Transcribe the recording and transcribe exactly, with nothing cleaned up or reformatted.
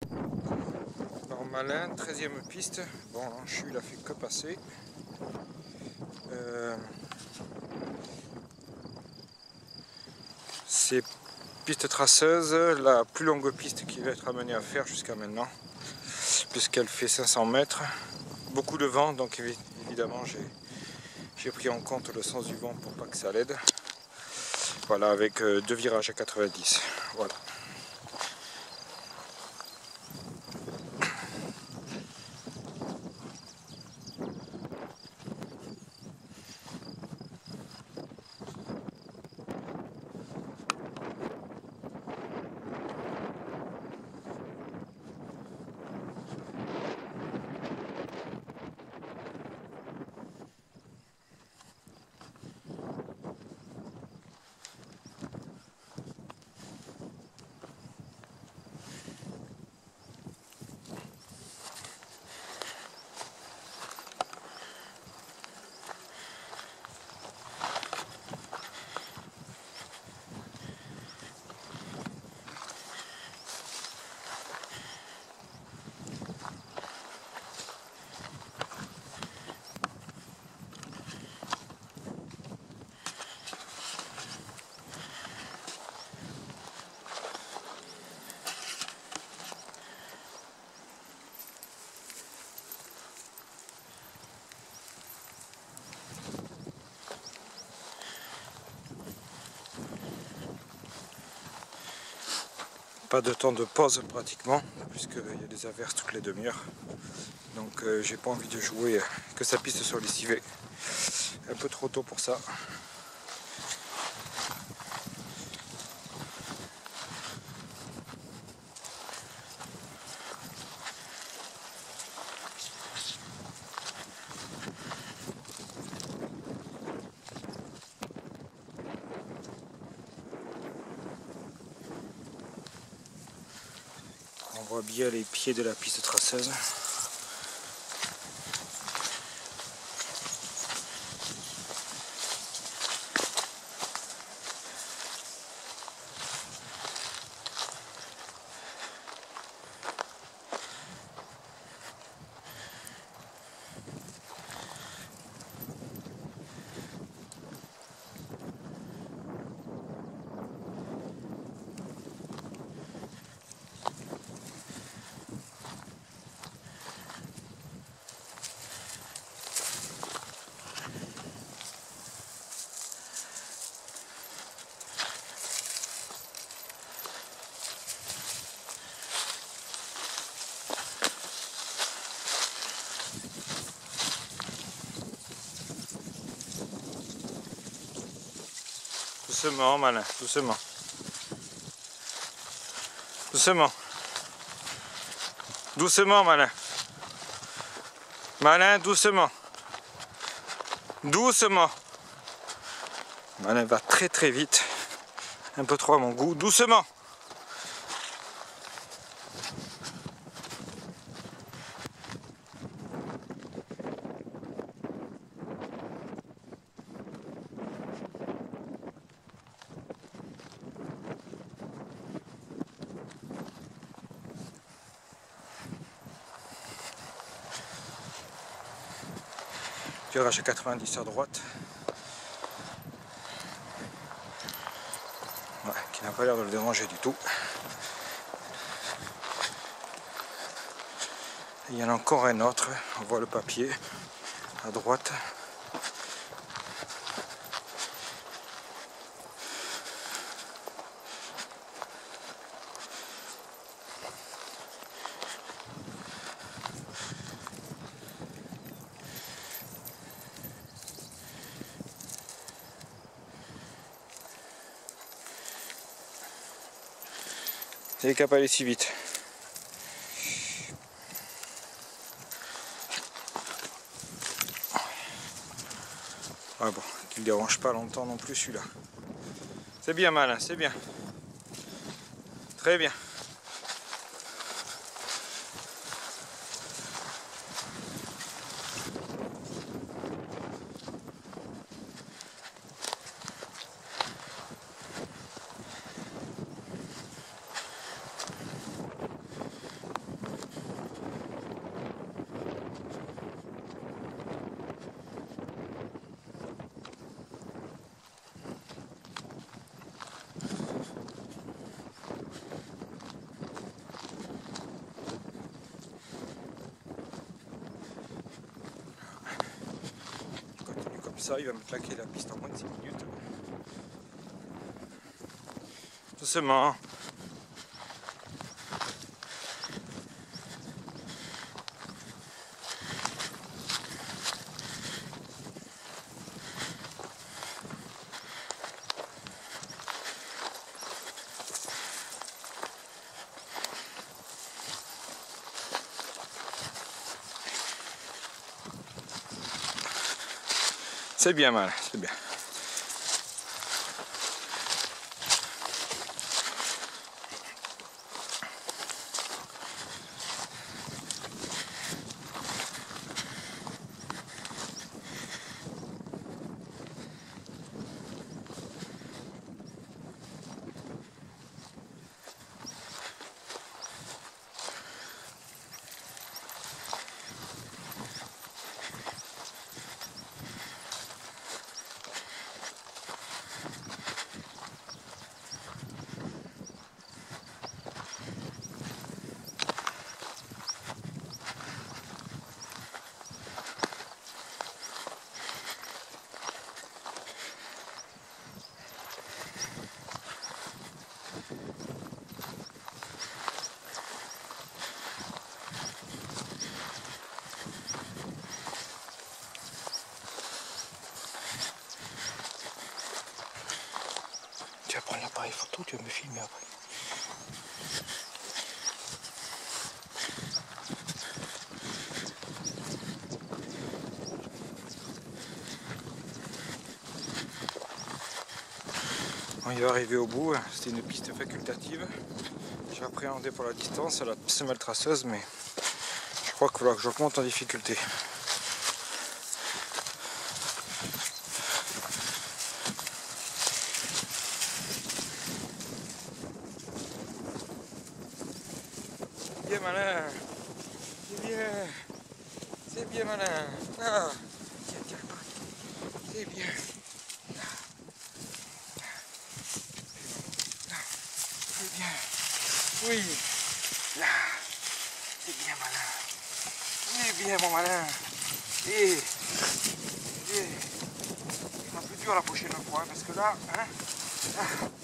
Alors Malin, treizième piste. Bon, Lanchu il a fait que passer. Euh, C'est piste traceuse, la plus longue piste qu'il va être amené à faire jusqu'à maintenant, puisqu'elle fait cinq cents mètres. Beaucoup de vent, donc évidemment j'ai pris en compte le sens du vent pour pas que ça l'aide. Voilà, avec deux virages à quatre-vingt-dix. Voilà. Pas de temps de pause pratiquement, puisqu'il y a des averses toutes les demi-heures. Donc euh, j'ai pas envie de jouer, que sa piste soit lessivée. Un peu trop tôt pour ça. On voit bien les pieds de la piste traceuse. Doucement, Malin, doucement. Doucement. Doucement, Malin. Malin, doucement. Doucement. Malin va très très vite. Un peu trop à mon goût. Doucement. Virage à quatre-vingt-dix à droite. Ouais, qui n'a pas l'air de le déranger du tout. Et il y en a encore un autre, on voit le papier à droite. C'est qu'à pas aller si vite. Ah bon, qu'il ne dérange pas longtemps non plus celui-là. C'est bien Malin, c'est bien. Très bien. ça, il va me claquer la piste en moins de six minutes. Doucement. C'est bien mal, c'est bien. Tu vas prendre l'appareil photo, tu vas me filmer après. On y va arriver au bout, c'était une piste facultative. J'ai appréhendé pour la distance, la semelle traceuse, mais je crois qu'il va falloir que j'augmente en difficulté. Bien malin, c'est bien, c'est bien malin. Ah, tiens, tiens, c'est bien. C'est bien. Oui. Là. C'est bien malin. C'est bien mon malin. Et. Et. Il sera plus dur la prochaine fois parce que là, hein. Ah.